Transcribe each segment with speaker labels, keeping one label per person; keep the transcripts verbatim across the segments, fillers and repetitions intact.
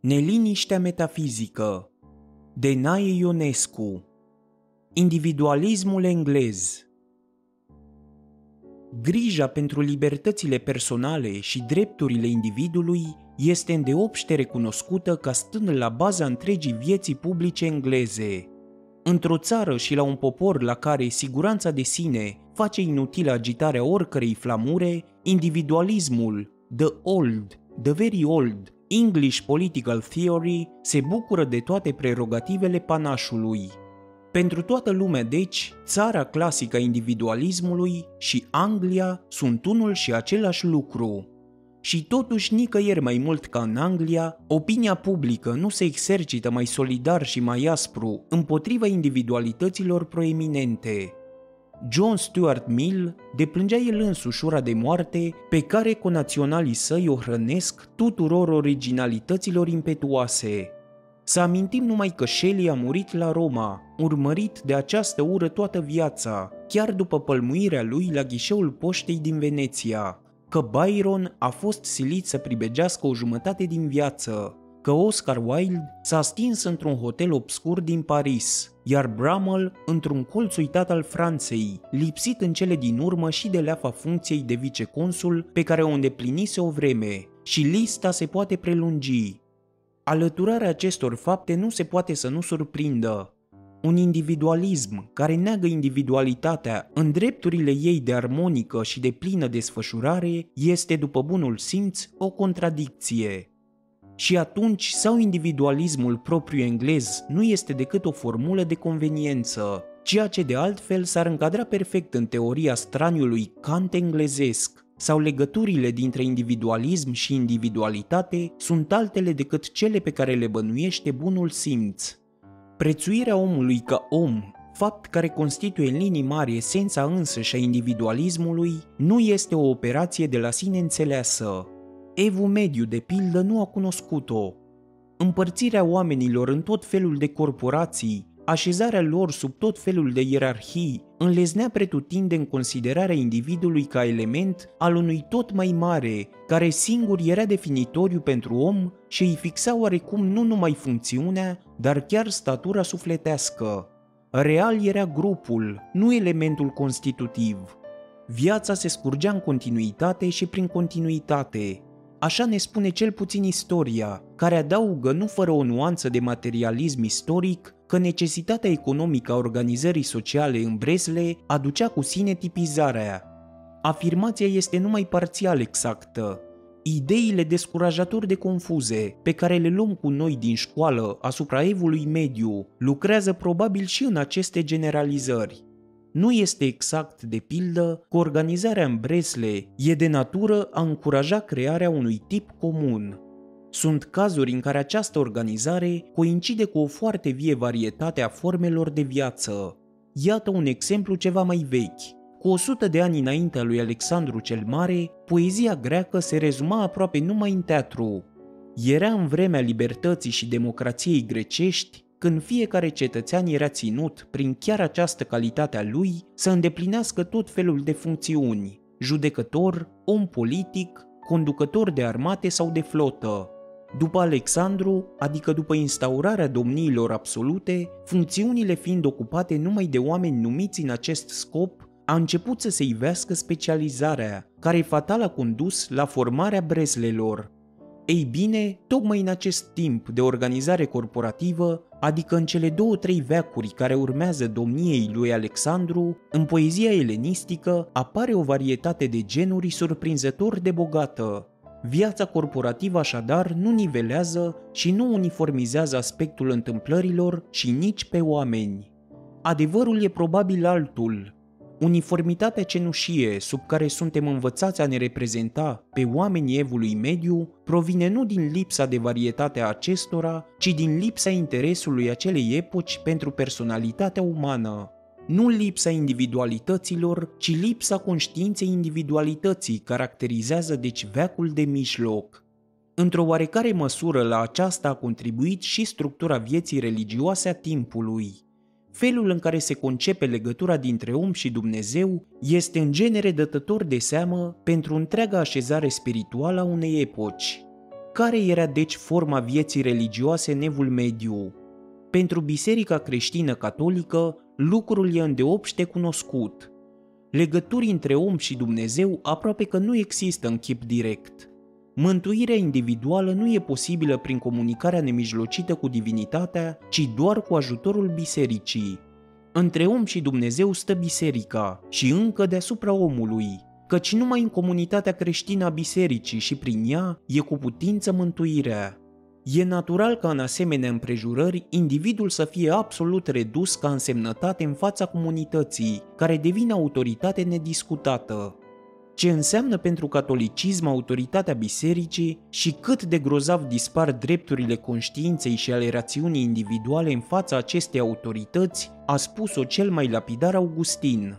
Speaker 1: Neliniștea metafizică de Nae Ionescu. Individualismul englez. Grija pentru libertățile personale și drepturile individului este îndeopște recunoscută ca stând la baza întregii vieții publice engleze. Într-o țară și la un popor la care siguranța de sine face inutilă agitarea oricărei flamure, individualismul, the old, the very old, English political theory, se bucură de toate prerogativele panașului. Pentru toată lumea, deci, țara clasică a individualismului și Anglia sunt unul și același lucru. Și totuși, nicăieri mai mult ca în Anglia, opinia publică nu se exercită mai solidar și mai aspru împotriva individualităților proeminente. John Stuart Mill deplângea el însuși ura de moarte pe care conaționalii săi o hrănesc tuturor originalităților impetuoase. Să amintim numai că Shelley a murit la Roma, urmărit de această ură toată viața, chiar după pălmuirea lui la ghișeul poștei din Veneția, că Byron a fost silit să pribegească o jumătate din viață, că Oscar Wilde s-a stins într-un hotel obscur din Paris, iar Brummel într-un colț uitat al Franței, lipsit în cele din urmă și de leafa funcției de viceconsul pe care o îndeplinise o vreme, și lista se poate prelungi. Alăturarea acestor fapte nu se poate să nu surprindă. Un individualism care neagă individualitatea în drepturile ei de armonică și de plină desfășurare este, după bunul simț, o contradicție. Și atunci, sau individualismul propriu englez nu este decât o formulă de conveniență, ceea ce de altfel s-ar încadra perfect în teoria straniului Kant englezesc, sau legăturile dintre individualism și individualitate sunt altele decât cele pe care le bănuiește bunul simț. Prețuirea omului ca om, fapt care constituie în linii mari esența însăși a individualismului, nu este o operație de la sine înțeleasă. Evul Mediu, de pildă, nu a cunoscut-o. Împărțirea oamenilor în tot felul de corporații, așezarea lor sub tot felul de ierarhii, înleznea pretutindeni considerarea individului ca element al unui tot mai mare, care singur era definitoriu pentru om și îi fixa oarecum nu numai funcțiunea, dar chiar statura sufletească. Real era grupul, nu elementul constitutiv. Viața se scurgea în continuitate și prin continuitate. Așa ne spune cel puțin istoria, care adaugă nu fără o nuanță de materialism istoric că necesitatea economică a organizării sociale în Bresle aducea cu sine tipizarea. Afirmația este numai parțial exactă. Ideile descurajator de confuze pe care le luăm cu noi din școală asupra evului mediu lucrează probabil și în aceste generalizări. Nu este exact, de pildă, că organizarea în Bresle e de natură a încuraja crearea unui tip comun. Sunt cazuri în care această organizare coincide cu o foarte vie varietate a formelor de viață. Iată un exemplu ceva mai vechi. Cu o sută de ani înaintea lui Alexandru cel Mare, poezia greacă se rezuma aproape numai în teatru. Era în vremea libertății și democrației grecești, când fiecare cetățean era ținut, prin chiar această calitate a lui, să îndeplinească tot felul de funcțiuni: judecător, om politic, conducător de armate sau de flotă. După Alexandru, adică după instaurarea domniilor absolute, funcțiunile fiind ocupate numai de oameni numiți în acest scop, a început să se ivească specializarea, care fatal a condus la formarea breslelor. Ei bine, tocmai în acest timp de organizare corporativă, adică în cele două-trei veacuri care urmează domniei lui Alexandru, în poezia elenistică apare o varietate de genuri surprinzător de bogată. Viața corporativă așadar nu nivelează și nu uniformizează aspectul întâmplărilor și nici pe oameni. Adevărul e probabil altul. Uniformitatea cenușie sub care suntem învățați a ne reprezenta pe oamenii evului mediu provine nu din lipsa de varietate a acestora, ci din lipsa interesului acelei epoci pentru personalitatea umană. Nu lipsa individualităților, ci lipsa conștiinței individualității caracterizează deci veacul de mijloc. Într-o oarecare măsură la aceasta a contribuit și structura vieții religioase a timpului. Felul în care se concepe legătura dintre om și Dumnezeu este în genere dătător de seamă pentru întreaga așezare spirituală a unei epoci. Care era deci forma vieții religioase în Evul Mediu? Pentru Biserica creștină catolică, lucrul e îndeopște cunoscut. Legături între om și Dumnezeu aproape că nu există în chip direct. Mântuirea individuală nu e posibilă prin comunicarea nemijlocită cu divinitatea, ci doar cu ajutorul bisericii. Între om și Dumnezeu stă biserica și încă deasupra omului, căci numai în comunitatea creștină a bisericii și prin ea e cu putință mântuirea. E natural ca în asemenea împrejurări individul să fie absolut redus ca însemnătate în fața comunității, care devine autoritate nediscutată. Ce înseamnă pentru catolicism autoritatea bisericii și cât de grozav dispar drepturile conștiinței și ale rațiunii individuale în fața acestei autorități, a spus-o cel mai lapidar Augustin.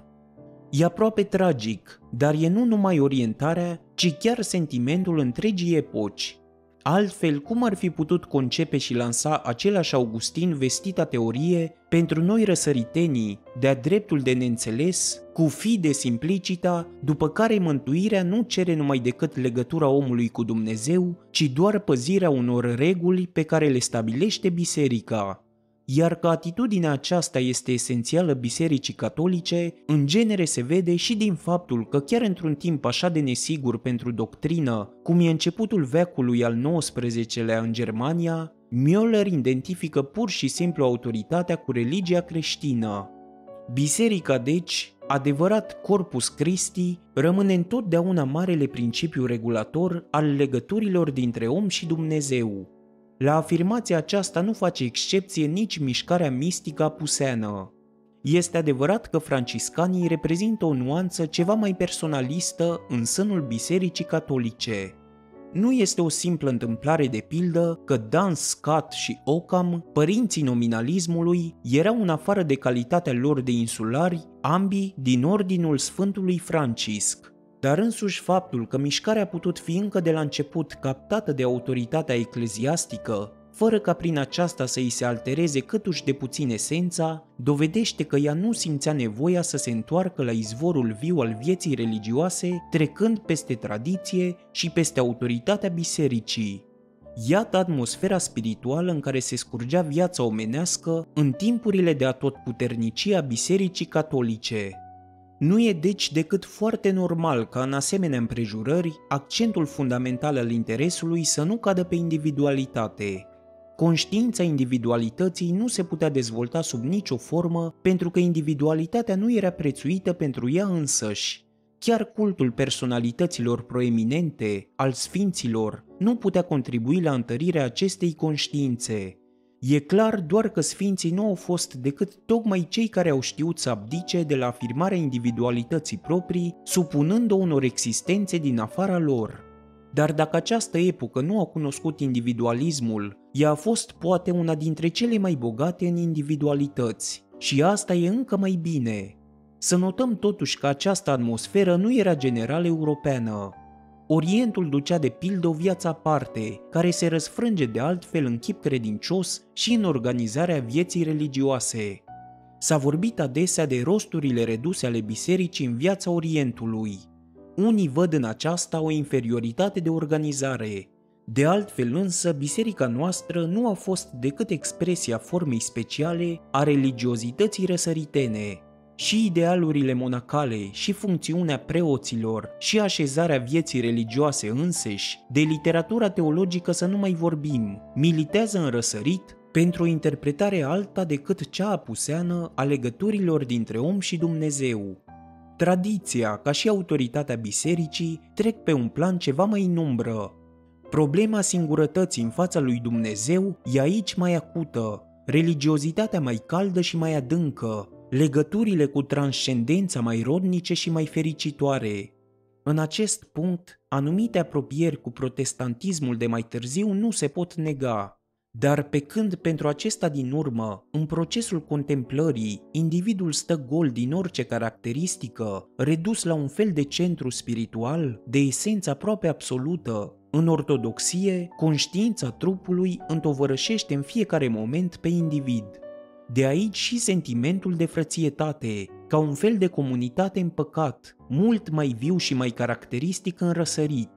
Speaker 1: E aproape tragic, dar e nu numai orientarea, ci chiar sentimentul întregii epoci. Altfel, cum ar fi putut concepe și lansa același Augustin vestita teorie pentru noi răsăritenii de-a dreptul de neînțeles, cu fide simplicita, după care mântuirea nu cere numai decât legătura omului cu Dumnezeu, ci doar păzirea unor reguli pe care le stabilește biserica. Iar că atitudinea aceasta este esențială bisericii catolice, în genere se vede și din faptul că chiar într-un timp așa de nesigur pentru doctrină, cum e începutul veacului al nouăsprezecelea în Germania, Müller identifică pur și simplu autoritatea cu religia creștină. Biserica, deci, adevărat Corpus Christi, rămâne întotdeauna marele principiu regulator al legăturilor dintre om și Dumnezeu. La afirmația aceasta nu face excepție nici mișcarea mistică apuseană. Este adevărat că franciscanii reprezintă o nuanță ceva mai personalistă în sânul Bisericii Catolice. Nu este o simplă întâmplare de pildă că Dan Scott și Occam, părinții nominalismului, erau în afară de calitatea lor de insulari, ambii din ordinul Sfântului Francisc. Dar însuși faptul că mișcarea a putut fi încă de la început captată de autoritatea ecleziastică, fără ca prin aceasta să îi se altereze câtuși de puțin esența, dovedește că ea nu simțea nevoia să se întoarcă la izvorul viu al vieții religioase, trecând peste tradiție și peste autoritatea bisericii. Iată atmosfera spirituală în care se scurgea viața omenească în timpurile de atotputernicie a Bisericii Catolice. Nu e deci decât foarte normal ca în asemenea împrejurări accentul fundamental al interesului să nu cadă pe individualitate. Conștiința individualității nu se putea dezvolta sub nicio formă pentru că individualitatea nu era prețuită pentru ea însăși. Chiar cultul personalităților proeminente, al sfinților, nu putea contribui la întărirea acestei conștiințe. E clar doar că sfinții nu au fost decât tocmai cei care au știut să abdice de la afirmarea individualității proprii, supunând-o unor existențe din afara lor. Dar dacă această epocă nu a cunoscut individualismul, ea a fost poate una dintre cele mai bogate în individualități. Și asta e încă mai bine. Să notăm totuși că această atmosferă nu era general europeană. Orientul ducea de pildă o viață aparte, care se răsfrânge de altfel în chip credincios și în organizarea vieții religioase. S-a vorbit adesea de rosturile reduse ale bisericii în viața Orientului. Unii văd în aceasta o inferioritate de organizare. De altfel însă, biserica noastră nu a fost decât expresia formei speciale a religiozității răsăritene. Și idealurile monacale, și funcțiunea preoților, și așezarea vieții religioase înseși, de literatura teologică să nu mai vorbim, militează în răsărit pentru o interpretare alta decât cea apuseană a legăturilor dintre om și Dumnezeu. Tradiția, ca și autoritatea bisericii, trec pe un plan ceva mai în umbră. Problema singurătății în fața lui Dumnezeu e aici mai acută, religiozitatea mai caldă și mai adâncă, legăturile cu transcendența mai rodnice și mai fericitoare. În acest punct, anumite apropieri cu protestantismul de mai târziu nu se pot nega. Dar pe când pentru acesta din urmă, în procesul contemplării, individul stă gol din orice caracteristică, redus la un fel de centru spiritual, de esență aproape absolută, în ortodoxie, conștiința trupului întovărășește în fiecare moment pe individ. De aici și sentimentul de frățietate, ca un fel de comunitate în păcat, mult mai viu și mai caracteristic în răsărit.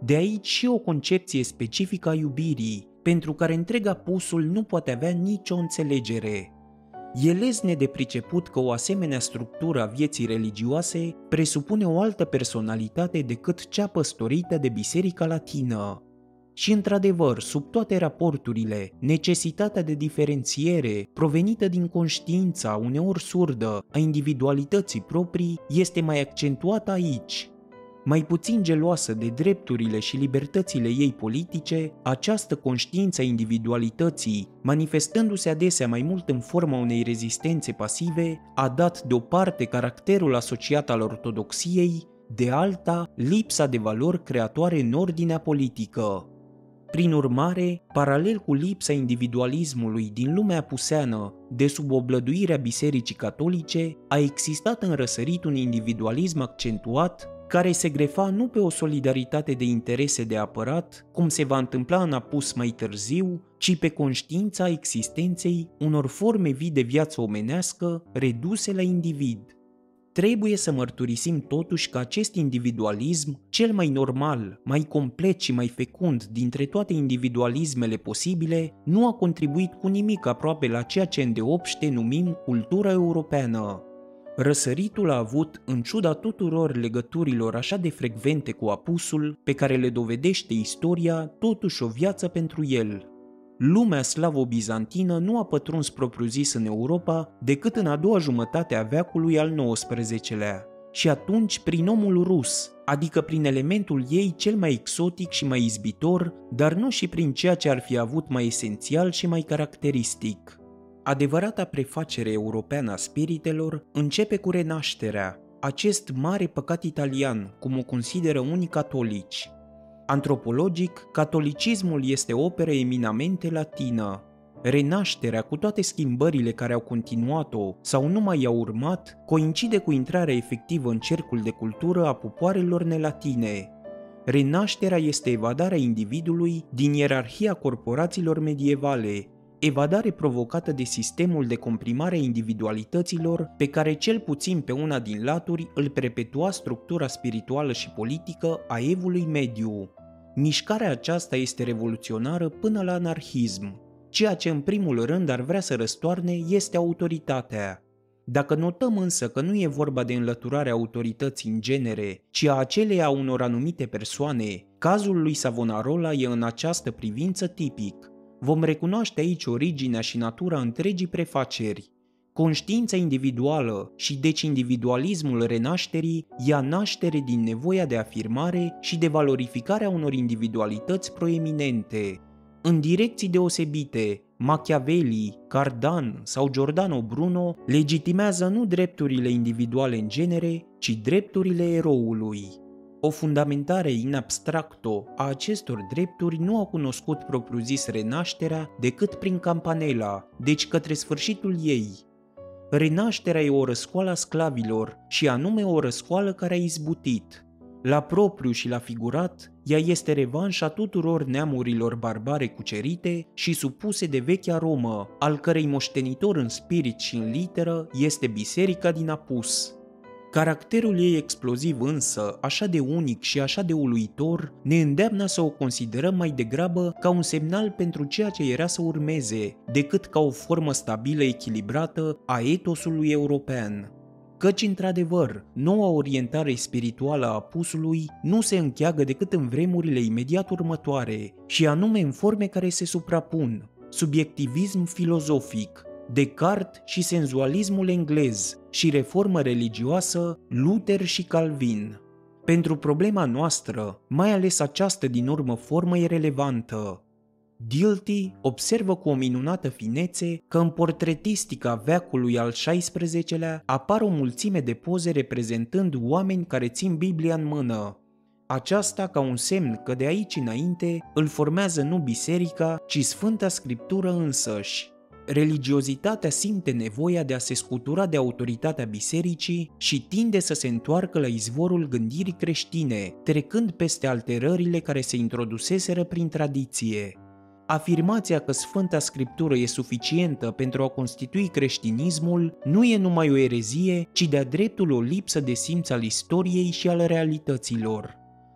Speaker 1: De aici și o concepție specifică a iubirii, pentru care întreg apusul nu poate avea nicio înțelegere. E lesne de priceput că o asemenea structură a vieții religioase presupune o altă personalitate decât cea păstorită de Biserica Latină. Și într-adevăr, sub toate raporturile, necesitatea de diferențiere provenită din conștiința, uneori surdă, a individualității proprii este mai accentuată aici. Mai puțin geloasă de drepturile și libertățile ei politice, această conștiință a individualității, manifestându-se adesea mai mult în forma unei rezistențe pasive, a dat deoparte caracterul asociat al ortodoxiei, de alta, lipsa de valori creatoare în ordinea politică. Prin urmare, paralel cu lipsa individualismului din lumea apuseană, de sub oblăduirea Bisericii Catolice, a existat în răsărit un individualism accentuat, care se grefa nu pe o solidaritate de interese de apărat, cum se va întâmpla în apus mai târziu, ci pe conștiința existenței unor forme vii de viață omenească reduse la individ. Trebuie să mărturisim totuși că acest individualism, cel mai normal, mai complet și mai fecund dintre toate individualismele posibile, nu a contribuit cu nimic aproape la ceea ce îndeopște numim cultura europeană. Răsăritul a avut, în ciuda tuturor legăturilor așa de frecvente cu apusul, pe care le dovedește istoria, totuși o viață pentru el. Lumea slavo-bizantină nu a pătruns propriu-zis în Europa decât în a doua jumătate a veacului al nouăsprezecelea, și atunci prin omul rus, adică prin elementul ei cel mai exotic și mai izbitor, dar nu și prin ceea ce ar fi avut mai esențial și mai caracteristic. Adevărata prefacere europeană a spiritelor începe cu Renașterea, acest mare păcat italian, cum o consideră unii catolici. Antropologic, catolicismul este o operă eminamente latină. Renașterea, cu toate schimbările care au continuat-o sau nu mai i-au urmat, coincide cu intrarea efectivă în cercul de cultură a popoarelor nelatine. Renașterea este evadarea individului din ierarhia corporațiilor medievale, evadare provocată de sistemul de comprimare a individualităților pe care cel puțin pe una din laturi îl perpetua structura spirituală și politică a evului mediu. Mișcarea aceasta este revoluționară până la anarhism. Ceea ce în primul rând ar vrea să răstoarne este autoritatea. Dacă notăm însă că nu e vorba de înlăturarea autorității în genere, ci a aceleia unor anumite persoane, cazul lui Savonarola e în această privință tipic. Vom recunoaște aici originea și natura întregii prefaceri. Conștiința individuală și deci individualismul renașterii ia naștere din nevoia de afirmare și de valorificare a unor individualități proeminente. În direcții deosebite, Machiavelli, Cardan sau Giordano Bruno legitimează nu drepturile individuale în genere, ci drepturile eroului. O fundamentare in abstracto a acestor drepturi nu a cunoscut propriu-zis renașterea decât prin Campanella, deci către sfârșitul ei. Renașterea e o răscoală a sclavilor și anume o răscoală care a izbutit. La propriu și la figurat, ea este revanșa tuturor neamurilor barbare cucerite și supuse de vechea Romă, al cărei moștenitor în spirit și în literă este Biserica din Apus. Caracterul ei exploziv însă, așa de unic și așa de uluitor, ne îndeamnă să o considerăm mai degrabă ca un semnal pentru ceea ce era să urmeze, decât ca o formă stabilă echilibrată a etosului european. Căci, într-adevăr, noua orientare spirituală a apusului nu se încheagă decât în vremurile imediat următoare, și anume în forme care se suprapun: subiectivism filozofic, Descartes și senzualismul englez și reformă religioasă Luther și Calvin. Pentru problema noastră, mai ales această din urmă formă e relevantă. Dilthey observă cu o minunată finețe că în portretistica veacului al șaisprezecelea apar o mulțime de poze reprezentând oameni care țin Biblia în mână. Aceasta ca un semn că de aici înainte îl formează nu biserica, ci Sfânta Scriptură însăși. Religiozitatea simte nevoia de a se scutura de autoritatea bisericii și tinde să se întoarcă la izvorul gândirii creștine, trecând peste alterările care se introduseseră prin tradiție. Afirmația că Sfânta Scriptură e suficientă pentru a constitui creștinismul nu e numai o erezie, ci de-a dreptul o lipsă de simț al istoriei și al realităților.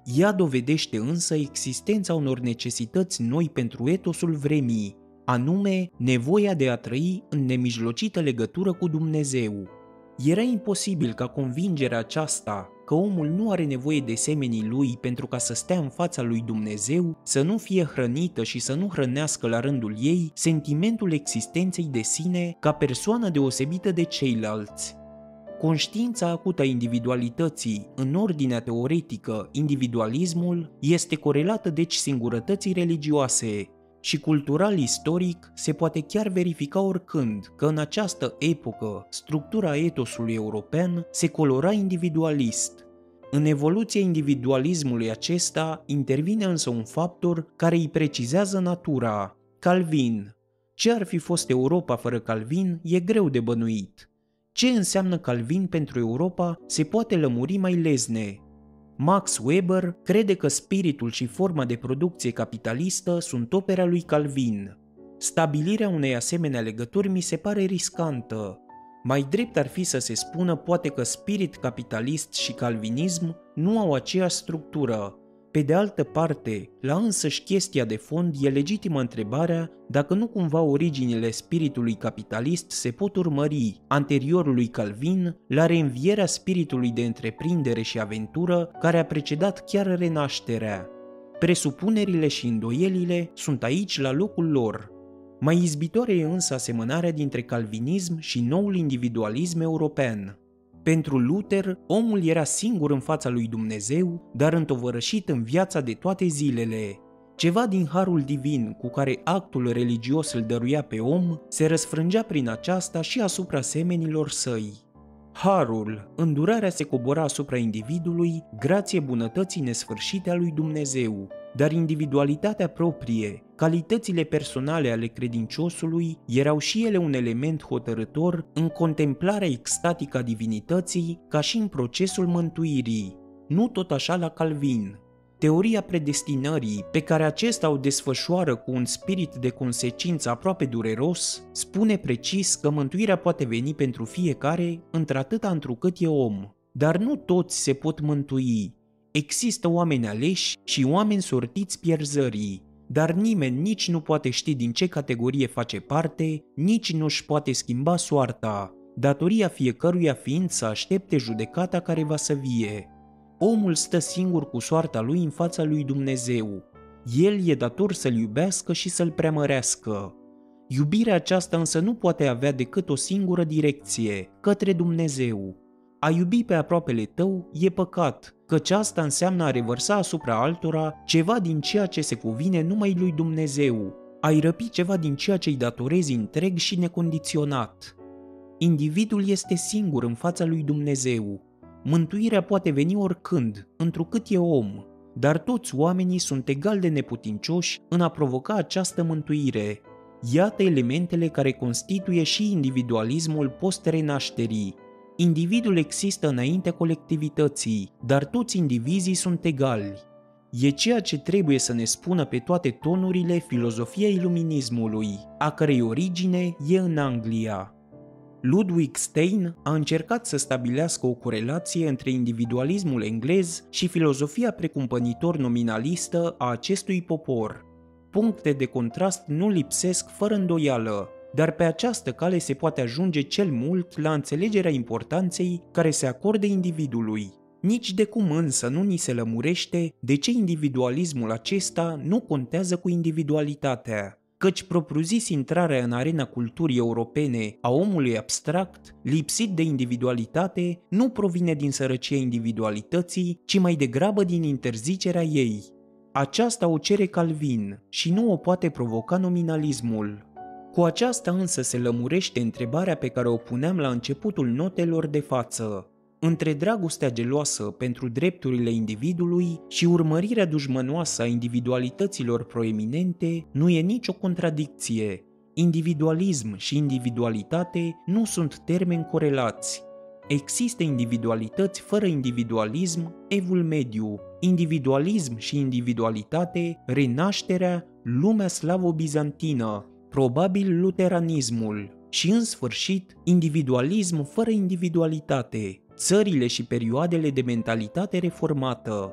Speaker 1: Ea dovedește însă existența unor necesități noi pentru etosul vremii, anume nevoia de a trăi în nemijlocită legătură cu Dumnezeu. Era imposibil ca convingerea aceasta că omul nu are nevoie de semenii lui pentru ca să stea în fața lui Dumnezeu să nu fie hrănită și să nu hrănească la rândul ei sentimentul existenței de sine ca persoană deosebită de ceilalți. Conștiința acută a individualității, în ordinea teoretică, individualismul, este corelată deci singurătății religioase și cultural-istoric se poate chiar verifica oricând că în această epocă structura etosului european se colora individualist. În evoluția individualismului acesta intervine însă un factor care îi precizează natura, Calvin. Ce ar fi fost Europa fără Calvin e greu de bănuit. Ce înseamnă Calvin pentru Europa se poate lămuri mai lezne. Max Weber crede că spiritul și forma de producție capitalistă sunt opera lui Calvin. Stabilirea unei asemenea legături mi se pare riscantă. Mai drept ar fi să se spună poate că spirit capitalist și calvinism nu au aceeași structură. Pe de altă parte, la însăși chestia de fond e legitimă întrebarea dacă nu cumva originile spiritului capitalist se pot urmări, anterior lui Calvin, la reînvierea spiritului de întreprindere și aventură care a precedat chiar renașterea. Presupunerile și îndoielile sunt aici la locul lor. Mai izbitoare e însă asemănarea dintre calvinism și noul individualism european. Pentru Luther, omul era singur în fața lui Dumnezeu, dar întovărășit în viața de toate zilele. Ceva din harul divin cu care actul religios îl dăruia pe om se răsfrângea prin aceasta și asupra semenilor săi. Harul, îndurarea se cobora asupra individului, grație bunătății nesfârșite a lui Dumnezeu, dar individualitatea proprie, calitățile personale ale credinciosului erau și ele un element hotărâtor în contemplarea extatică a divinității ca și în procesul mântuirii. Nu tot așa la Calvin. Teoria predestinării, pe care acesta o desfășoară cu un spirit de consecință aproape dureros, spune precis că mântuirea poate veni pentru fiecare într-atâta întrucât e om. Dar nu toți se pot mântui. Există oameni aleși și oameni sortiți pierzării, dar nimeni nici nu poate ști din ce categorie face parte, nici nu-și poate schimba soarta, datoria fiecăruia fiind să aștepte judecata care va să vie. Omul stă singur cu soarta lui în fața lui Dumnezeu. El e dator să-l iubească și să-l preamărească. Iubirea aceasta însă nu poate avea decât o singură direcție, către Dumnezeu. A iubi pe aproapele tău e păcat, căci asta înseamnă a revărsa asupra altora ceva din ceea ce se cuvine numai lui Dumnezeu, a-i răpi ceva din ceea ce îi datorezi întreg și necondiționat. Individul este singur în fața lui Dumnezeu. Mântuirea poate veni oricând, întrucât e om, dar toți oamenii sunt egal de neputincioși în a provoca această mântuire. Iată elementele care constituie și individualismul post-renașterii. Individul există înaintea colectivității, dar toți indivizii sunt egali. E ceea ce trebuie să ne spună pe toate tonurile filozofia iluminismului, a cărei origine e în Anglia. Ludwig Stein a încercat să stabilească o corelație între individualismul englez și filozofia precumpănitor nominalistă a acestui popor. Puncte de contrast nu lipsesc fără îndoială, dar pe această cale se poate ajunge cel mult la înțelegerea importanței care se acorde individului. Nici de cum însă nu ni se lămurește de ce individualismul acesta nu contează cu individualitatea, căci propriu-zis intrarea în arena culturii europene a omului abstract, lipsit de individualitate, nu provine din sărăcia individualității, ci mai degrabă din interzicerea ei. Aceasta o cere Calvin și nu o poate provoca nominalismul. Cu aceasta însă se lămurește întrebarea pe care o puneam la începutul notelor de față. Între dragostea geloasă pentru drepturile individului și urmărirea dușmănoasă a individualităților proeminente nu e nicio contradicție. Individualism și individualitate nu sunt termeni corelați. Există individualități fără individualism, evul mediu, individualism și individualitate, renașterea, lumea slavo-bizantină, probabil luteranismul și, în sfârșit, individualism fără individualitate, țările și perioadele de mentalitate reformată.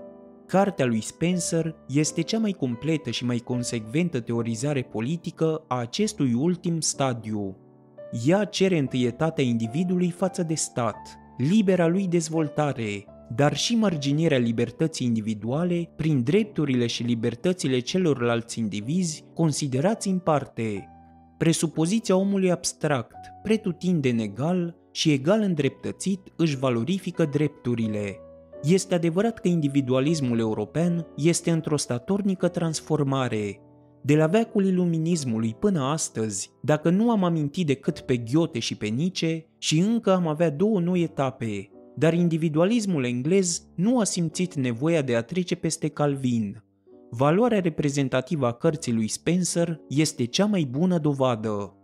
Speaker 1: Cartea lui Spencer este cea mai completă și mai consecventă teorizare politică a acestui ultim stadiu. Ea cere întâietatea individului față de stat, libera lui dezvoltare, dar și marginierea libertății individuale prin drepturile și libertățile celorlalți indivizi considerați în parte. Presupoziția omului abstract, pretutindeni egal și egal îndreptățit își valorifică drepturile. Este adevărat că individualismul european este într-o statornică transformare. De la veacul iluminismului până astăzi, dacă nu am amintit decât pe Goethe și pe Nietzsche, și încă am avea două noi etape, dar individualismul englez nu a simțit nevoia de a trece peste Calvin. Valoarea reprezentativă a cărții lui Spencer este cea mai bună dovadă.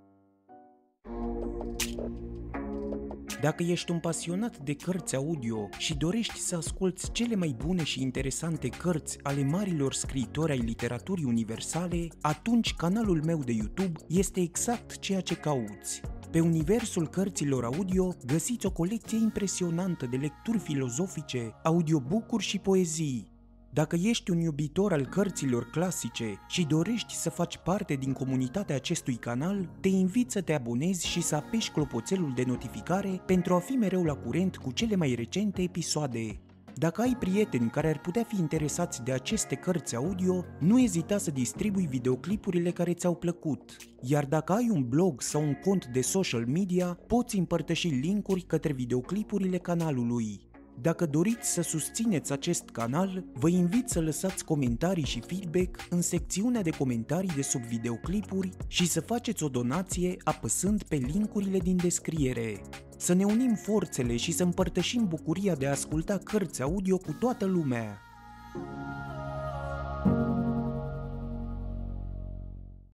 Speaker 1: Dacă ești un pasionat de cărți audio și dorești să asculți cele mai bune și interesante cărți ale marilor scriitori ai literaturii universale, atunci canalul meu de YouTube este exact ceea ce cauți. Pe universul cărților audio găsiți o colecție impresionantă de lecturi filozofice, audiobook-uri și poezii. Dacă ești un iubitor al cărților clasice și dorești să faci parte din comunitatea acestui canal, te invit să te abonezi și să apeși clopoțelul de notificare pentru a fi mereu la curent cu cele mai recente episoade. Dacă ai prieteni care ar putea fi interesați de aceste cărți audio, nu ezita să distribui videoclipurile care ți-au plăcut. Iar dacă ai un blog sau un cont de social media, poți împărtăși linkuri către videoclipurile canalului. Dacă doriți să susțineți acest canal, vă invit să lăsați comentarii și feedback în secțiunea de comentarii de sub videoclipuri și să faceți o donație apăsând pe linkurile din descriere. Să ne unim forțele și să împărtășim bucuria de a asculta cărți audio cu toată lumea.